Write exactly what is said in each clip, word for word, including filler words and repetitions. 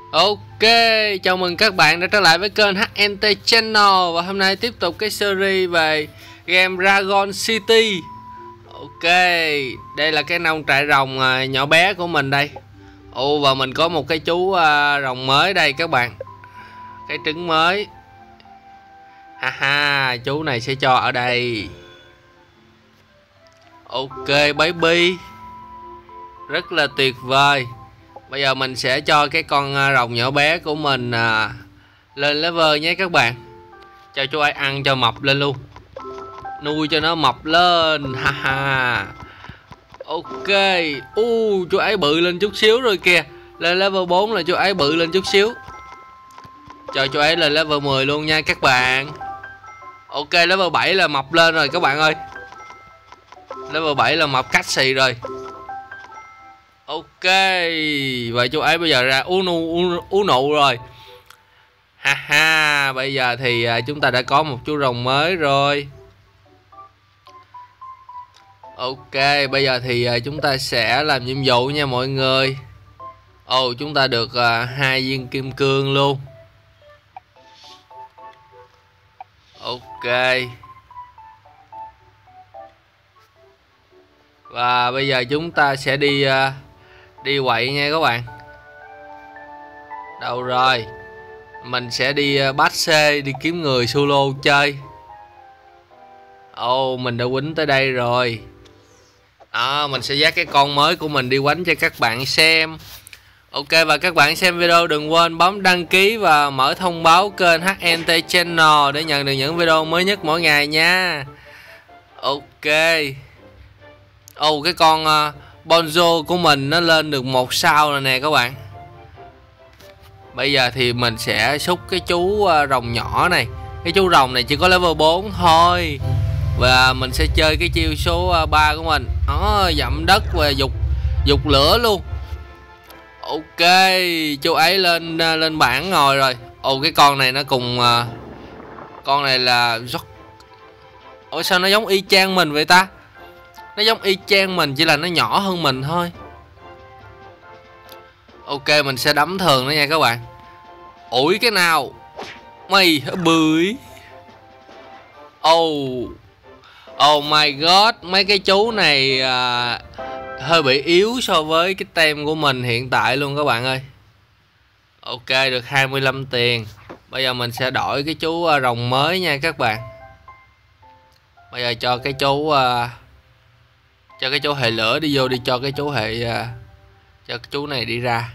Ok, chào mừng các bạn đã trở lại với kênh hát en tê Channel. Và hôm nay tiếp tục cái series về game Dragon City. Ok, đây là cái nông trại rồng nhỏ bé của mình đây. Ồ, và mình có một cái chú rồng mới đây các bạn. Cái trứng mới. Haha, chú này sẽ cho ở đây. Ok, baby. Rất là tuyệt vời. Bây giờ mình sẽ cho cái con rồng nhỏ bé của mình à, lên level nhé các bạn. Cho chú ấy ăn cho mập lên luôn. Nuôi cho nó mập lên. Haha. Ok. U, chú ấy bự lên chút xíu rồi kìa. Lên level bốn là chú ấy bự lên chút xíu. Cho chú ấy lên level mười luôn nha các bạn. Ok, level bảy là mập lên rồi các bạn ơi. Level bảy là mập cách xì rồi. Ok, vậy chú ấy bây giờ ra ú nụ, ú nụ rồi. Ha ha, bây giờ thì à, chúng ta đã có một chú rồng mới rồi. Ok, bây giờ thì à, chúng ta sẽ làm nhiệm vụ nha mọi người. Ồ, chúng ta được à, hai viên kim cương luôn. Ok. Và bây giờ chúng ta sẽ đi à, đi quậy nha các bạn. Đâu rồi? Mình sẽ đi bắt xe đi kiếm người solo chơi. Ồ, oh, mình đã quýnh tới đây rồi. Đó, mình sẽ dắt cái con mới của mình đi quánh cho các bạn xem. Ok, và các bạn xem video đừng quên bấm đăng ký và mở thông báo kênh hát en tê Channel để nhận được những video mới nhất mỗi ngày nha. Ok. Ồ, oh, cái con uh, Bonzo của mình nó lên được một sao rồi nè các bạn. Bây giờ thì mình sẽ xúc cái chú uh, rồng nhỏ này. Cái chú rồng này chỉ có level bốn thôi. Và mình sẽ chơi cái chiêu số uh, ba của mình. Nó dậm đất và dục dục lửa luôn. Ok, chú ấy lên uh, lên bảng ngồi rồi. Ồ, cái con này nó cùng uh, con này là ủa sao nó giống y chang mình vậy ta? Nó giống y chang mình, chỉ là nó nhỏ hơn mình thôi. Ok, mình sẽ đấm thường nó nha các bạn. Ủi cái nào? Mày bưởi. Oh. Oh my god, mấy cái chú này à, hơi bị yếu so với cái tem của mình hiện tại luôn các bạn ơi. Ok, được hai mươi lăm tiền. Bây giờ mình sẽ đổi cái chú à, rồng mới nha các bạn. Bây giờ cho cái chú à, cho cái chú hệ lửa đi vô đi, cho cái chú hệ à, cho cái chú này đi ra.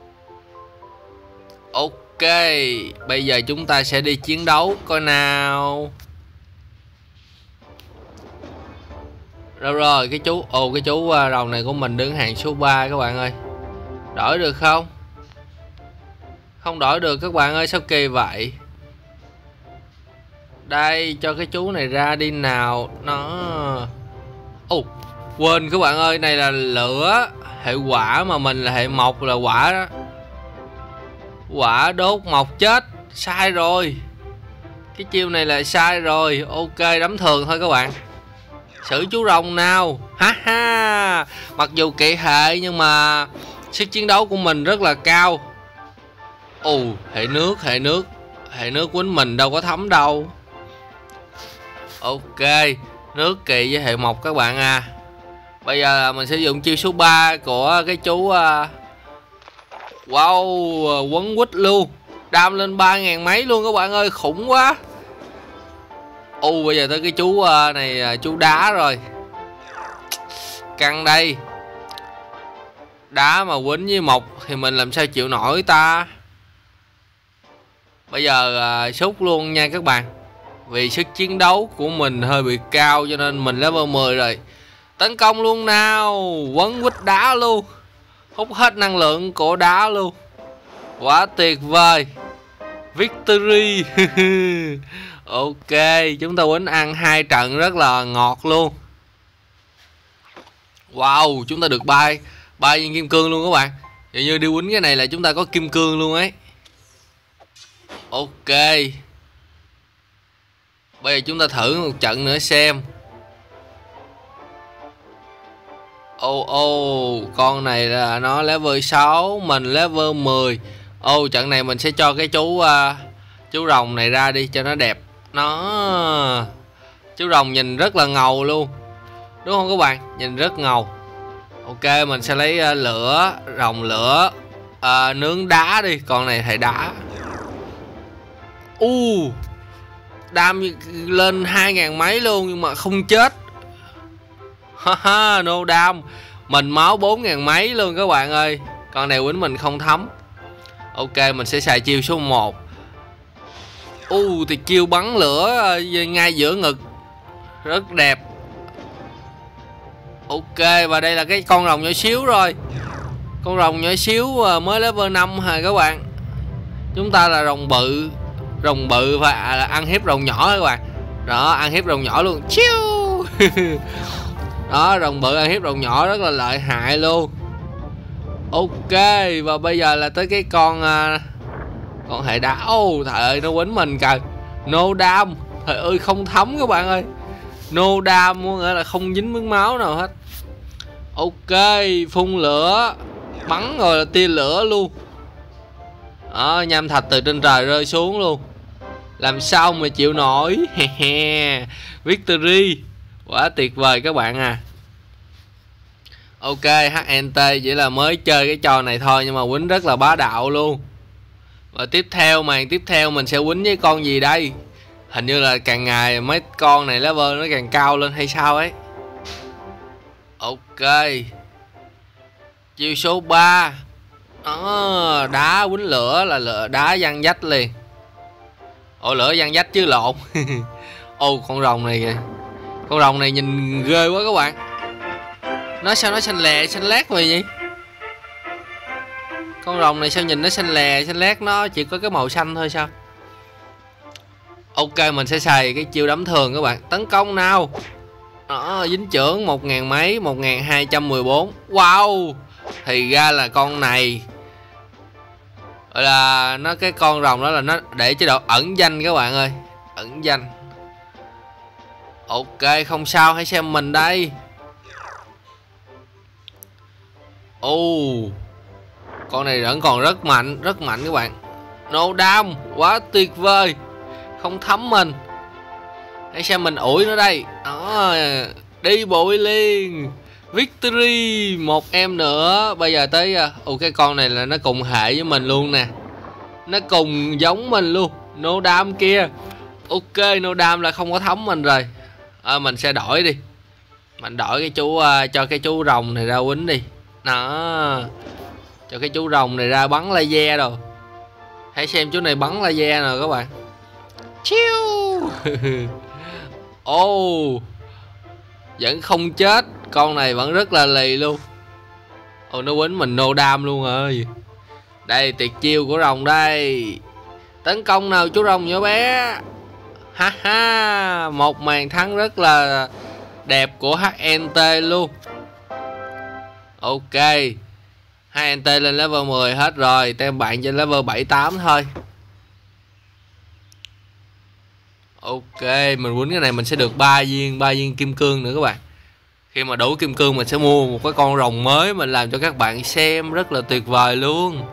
Ok, bây giờ chúng ta sẽ đi chiến đấu coi nào. Đâu rồi cái chú, ồ cái chú rồng này của mình đứng hàng số ba các bạn ơi. Đổi được không? Không đổi được các bạn ơi, sao kỳ vậy? Đây, cho cái chú này ra đi nào. Nó ồ, quên các bạn ơi, này là lửa hệ quả mà mình là hệ mộc là quả đó. Quả đốt mộc chết. Sai rồi. Cái chiêu này là sai rồi. Ok, đấm thường thôi các bạn. Xử chú rồng nào. Ha ha. Mặc dù kỵ hệ nhưng mà sức chiến đấu của mình rất là cao. Ồ, hệ nước, hệ nước. Hệ nước quýnh mình đâu có thấm đâu. Ok, nước kỳ với hệ mộc các bạn à. Bây giờ mình sử dụng chiêu số ba của cái chú uh... wow, quấn quýt luôn. Đam lên ba ngàn mấy luôn các bạn ơi, khủng quá. Ồ, bây giờ tới cái chú này, chú đá rồi. Căng đây. Đá mà quýnh với mộc thì mình làm sao chịu nổi ta. Bây giờ à, xúc luôn nha các bạn. Vì sức chiến đấu của mình hơi bị cao cho nên mình level mười rồi. Tấn công luôn nào. Quấn quýt đá luôn. Hút hết năng lượng của đá luôn. Quá tuyệt vời. Victory. Ok, chúng ta quýnh ăn hai trận rất là ngọt luôn. Wow, chúng ta được ba ba viên kim cương luôn các bạn. Dường như đi quýnh cái này là chúng ta có kim cương luôn ấy. Ok. Bây giờ chúng ta thử một trận nữa xem. Ô ô, con này là nó level sáu, mình level mười. Ô, trận này mình sẽ cho cái chú uh, chú rồng này ra đi cho nó đẹp. Nó chú rồng nhìn rất là ngầu luôn, đúng không các bạn? Nhìn rất ngầu. Ok, mình sẽ lấy uh, lửa, rồng lửa, uh, nướng đá đi. Con này thầy đá. U uh, đam lên hai ngàn mấy luôn nhưng mà không chết. Haha, no đam. Mình máu bốn ngàn mấy luôn các bạn ơi. Con này quýnh mình không thấm. Ok, mình sẽ xài chiêu số một. U uh, thì chiêu bắn lửa ngay giữa ngực, rất đẹp. Ok, và đây là cái con rồng nhỏ xíu rồi. Con rồng nhỏ xíu mới level năm hả các bạn. Chúng ta là rồng bự. Rồng bự và ăn hiếp rồng nhỏ các bạn. Đó, ăn hiếp rồng nhỏ luôn. Chiu. Đó, rồng bự ăn hiếp rồng nhỏ rất là lợi hại luôn. Ok, và bây giờ là tới cái con uh, con hệ đá. Ô, oh, trời ơi, nó quýnh mình kìa. No đam. Trời ơi, không thấm các bạn ơi. No đam, nghĩa là không dính miếng máu nào hết. Ok, phun lửa, bắn rồi là tia lửa luôn. Đó, nham thạch từ trên trời rơi xuống luôn. Làm sao mà chịu nổi. Victory. Quá tuyệt vời các bạn à. Ok, hát en tê chỉ là mới chơi cái trò này thôi nhưng mà quýnh rất là bá đạo luôn. Và tiếp theo, màn tiếp theo mình sẽ quýnh với con gì đây? Hình như là càng ngày mấy con này level nó càng cao lên hay sao ấy. Ok, chiêu số ba. Đó, đá quýnh lửa là lửa đá văng vách liền. Ồ, lửa văng vách chứ lộn. Ô, con rồng này kìa. Con rồng này nhìn ghê quá các bạn. Nó sao nó xanh lè xanh lét vậy nhỉ? Con rồng này sao nhìn nó xanh lè xanh lét, nó chỉ có cái màu xanh thôi sao? Ok, mình sẽ xài cái chiêu đấm thường các bạn. Tấn công nào. Đó, dính chưởng một ngàn mấy, một ngàn hai trăm mười bốn. Wow. Thì ra là con này gọi là nó, cái con rồng đó là nó để chế độ ẩn danh các bạn ơi. Ẩn danh. Ok, không sao, hãy xem mình đây. Ồ, con này vẫn còn rất mạnh, rất mạnh các bạn. No đam, quá tuyệt vời. Không thấm mình. Hãy xem mình ủi nó đây. Đó, đi bụi liền. Victory. Một em nữa. Bây giờ tới ồ, cái con này là nó cùng hệ với mình luôn nè. Nó cùng giống mình luôn. No đam kia. Ok, no đam là không có thấm mình rồi. À, mình sẽ đổi đi. Mình đổi cái chú uh, cho cái chú rồng này ra quýnh đi. Đó, cho cái chú rồng này ra bắn laser rồi. Hãy xem chú này bắn laser nè các bạn. Chiu. Ô, oh, vẫn không chết. Con này vẫn rất là lì luôn. Ồ, nó quýnh mình no đam luôn rồi. Đây, tuyệt chiêu của rồng đây. Tấn công nào chú rồng nhỏ bé. Ha ha, một màn thắng rất là đẹp của hát en tê luôn. Ok, hát en tê lên level mười hết rồi. Tem bạn trên level bảy tám thôi. Ok, mình quýnh cái này mình sẽ được ba viên ba viên kim cương nữa các bạn. Khi mà đủ kim cương mình sẽ mua một cái con rồng mới mình làm cho các bạn xem, rất là tuyệt vời luôn.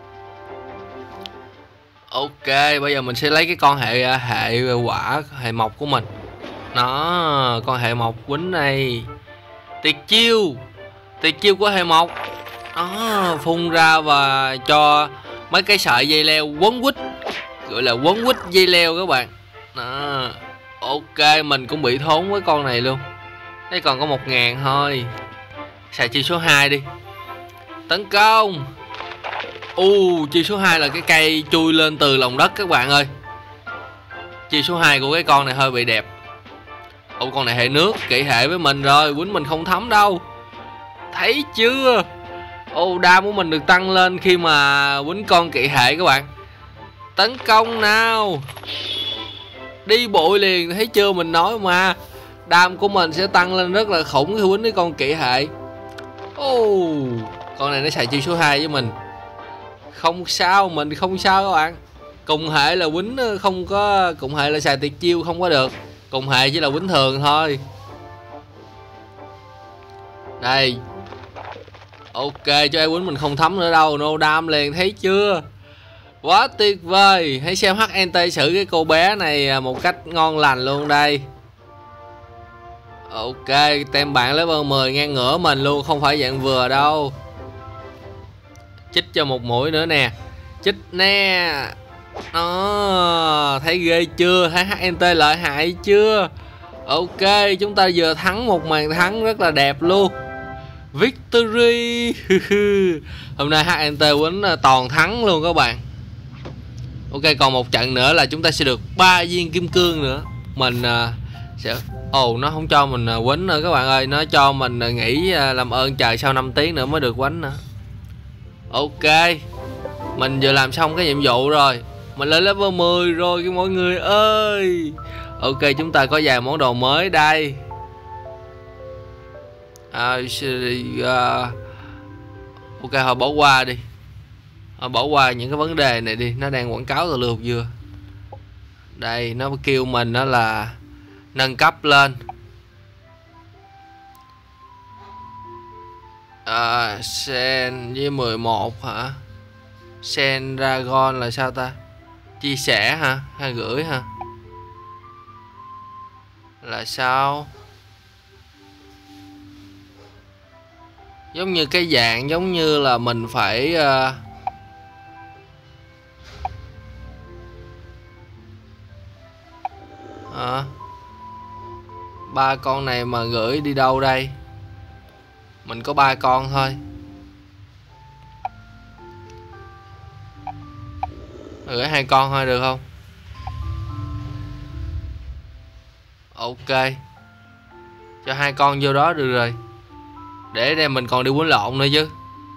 Ok, bây giờ mình sẽ lấy cái con hệ hệ quả, hệ mộc của mình. Nó, con hệ mộc quýnh này. Tuyệt chiêu. Tuyệt chiêu của hệ mộc. Đó, phun ra và cho mấy cái sợi dây leo quấn quýt. Gọi là quấn quýt dây leo các bạn. Đó. Ok, mình cũng bị thốn với con này luôn. Đây còn có một ngàn thôi. Xài chiêu số hai đi. Tấn công. U, uh, chiêu số hai là cái cây chui lên từ lòng đất các bạn ơi. Chiêu số hai của cái con này hơi bị đẹp. Ồ, con này hệ nước, kỵ hệ với mình rồi, quýnh mình không thấm đâu. Thấy chưa? Ồ, đam của mình được tăng lên khi mà quýnh con kỵ hệ các bạn. Tấn công nào. Đi bụi liền, thấy chưa, mình nói mà. Đam của mình sẽ tăng lên rất là khủng khi quýnh với con kỵ hệ. Ồ, con này nó xài chiêu số hai với mình. Không sao, mình không sao các bạn. Cùng hệ là quýnh không có, cùng hệ là xài tuyệt chiêu không có được. Cùng hệ chỉ là quýnh thường thôi. Đây. Ok, cho ai quýnh mình không thấm nữa đâu. No đam liền, thấy chưa? Quá tuyệt vời. Hãy xem hát en tê xử cái cô bé này một cách ngon lành luôn đây. Ok, tem bạn level mười ngang ngửa mình luôn, không phải dạng vừa đâu. Chích cho một mũi nữa nè. Chích nè. Đó, thấy ghê chưa? Thấy hát en tê lợi hại chưa? Ok, chúng ta vừa thắng một màn thắng rất là đẹp luôn. Victory. Hôm nay hát en tê quýnh toàn thắng luôn các bạn. Ok, còn một trận nữa là chúng ta sẽ được ba viên kim cương nữa. Mình uh, sẽ ồ, oh, nó không cho mình uh, quýnh nữa các bạn ơi. Nó cho mình uh, nghỉ uh, làm ơn chờ sau năm tiếng nữa mới được quýnh nữa. Ok, mình vừa làm xong cái nhiệm vụ rồi. Mình lên level mười rồi mọi người ơi. Ok, chúng ta có vài món đồ mới đây. À, uh, ok, họ bỏ qua đi. Họ bỏ qua những cái vấn đề này đi. Nó đang quảng cáo từ lượt vừa. Đây, nó kêu mình đó là nâng cấp lên. À, Sen với mười một hả? Sen Dragon là sao ta? Chia sẻ hả? Hay gửi hả? Là sao? Giống như cái dạng giống như là mình phải uh... à, ba con này mà gửi đi đâu đây? Mình có ba con thôi. Gửi hai con thôi được không? Ok, cho hai con vô đó được rồi. Để đây mình còn đi quýnh lộn nữa chứ.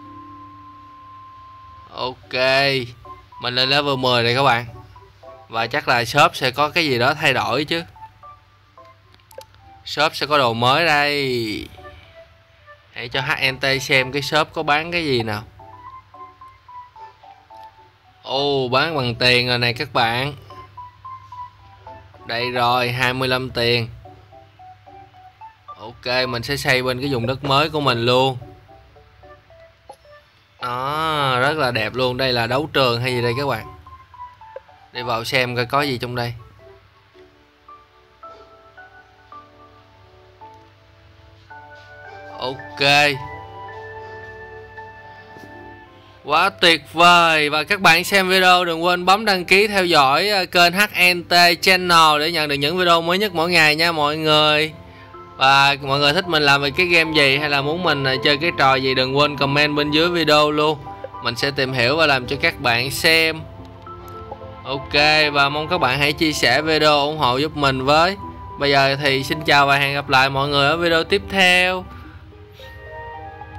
Ok, mình lên level mười rồi các bạn. Và chắc là shop sẽ có cái gì đó thay đổi chứ. Shop sẽ có đồ mới đây. Hãy cho hát en tê xem cái shop có bán cái gì nào. Ồ, oh, bán bằng tiền rồi này các bạn. Đây rồi, hai mươi lăm tiền. Ok, mình sẽ xây bên cái vùng đất mới của mình luôn. Đó, rất là đẹp luôn. Đây là đấu trường hay gì đây các bạn? Đi vào xem coi có gì trong đây. Ok, quá tuyệt vời. Và các bạn xem video đừng quên bấm đăng ký theo dõi kênh hát en tê Channel để nhận được những video mới nhất mỗi ngày nha mọi người. Và mọi người thích mình làm về cái game gì hay là muốn mình chơi cái trò gì đừng quên comment bên dưới video luôn. Mình sẽ tìm hiểu và làm cho các bạn xem. Ok, và mong các bạn hãy chia sẻ video ủng hộ giúp mình với. Bây giờ thì xin chào và hẹn gặp lại mọi người ở video tiếp theo.